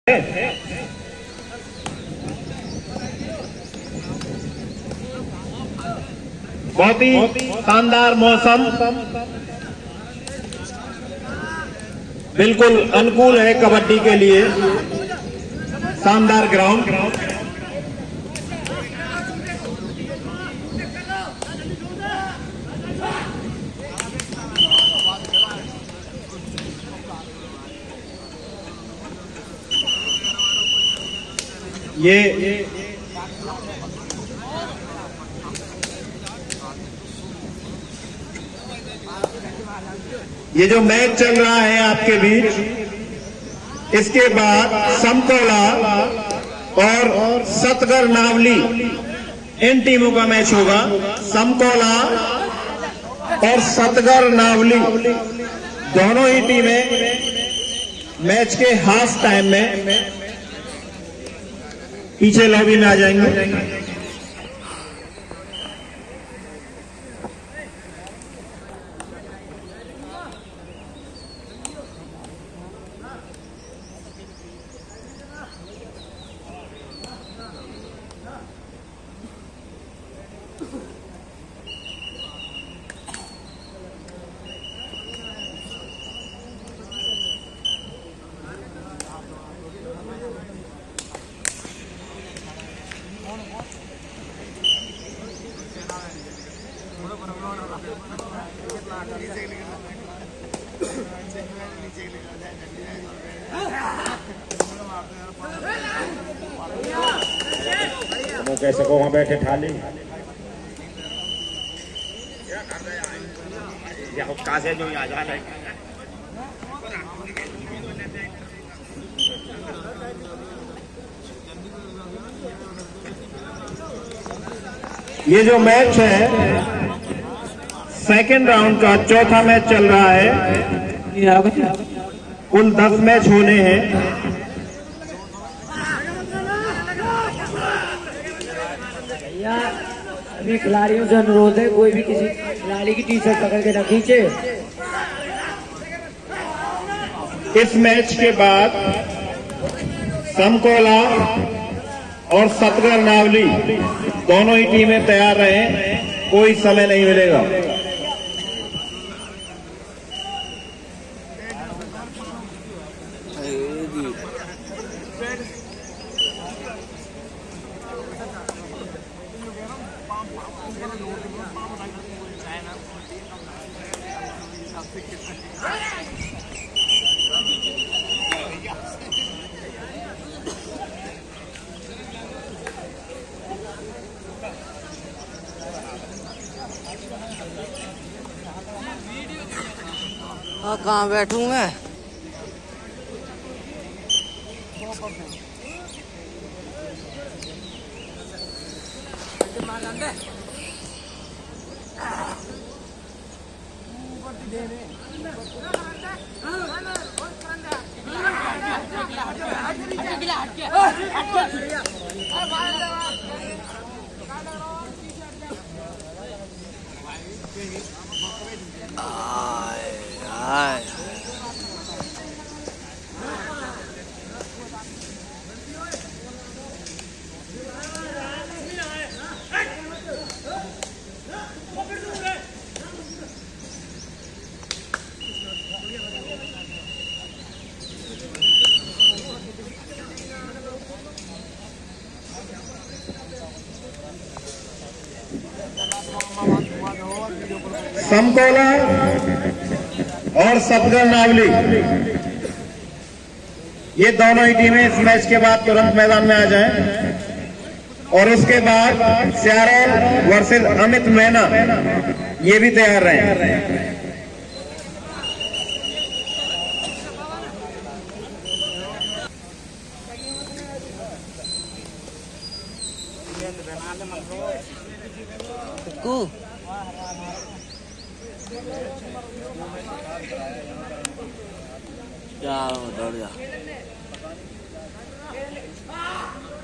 बहुत ही शानदार मौसम, बिल्कुल अनुकूल है कबड्डी के लिए। शानदार ग्राउंड, ये जो मैच चल रहा है आपके बीच, इसके बाद समतोला और सतगर नावली इन टीमों का मैच होगा। समतोला और सतगर नावली दोनों ही टीमें मैच के हाफ टाइम में पीछे लॉबी में आ जाएंगे। कैसे को वहां बैठे ठाली या कहा से जो आ जाना। ये जो मैच है सेकेंड राउंड का चौथा मैच चल रहा है। कुल 10 मैच होने हैं। सभी खिलाड़ियों से अनुरोध है, कोई भी किसी खिलाड़ी की टी शर्ट पकड़ के न खींचे। इस मैच के बाद समकोला और सतगर नावली दोनों ही टीमें तैयार रहें, कोई समय नहीं मिलेगा। हाँ, कहाँ बैठूं मैं? समकोला और सतगर नावली ये दोनों ही टीमें इस मैच के बाद तुरंत मैदान में आ जाएं। और उसके बाद सियारोल वर्सेस अमित मैना ये भी तैयार रहें। जा दौड़ जा।